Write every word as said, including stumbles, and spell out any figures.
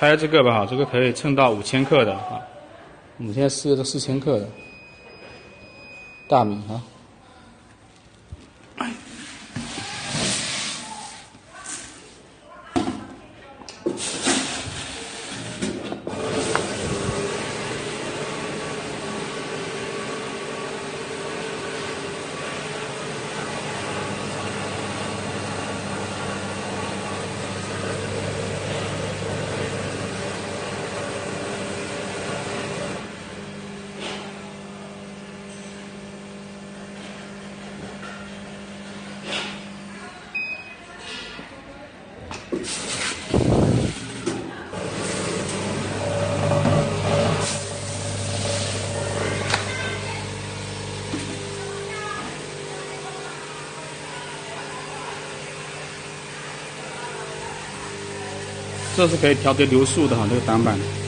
猜这个吧，哈，这个可以称到五千克的啊。我们现在试的是四千克的大米啊。这是可以调节流速的哈，这个挡板。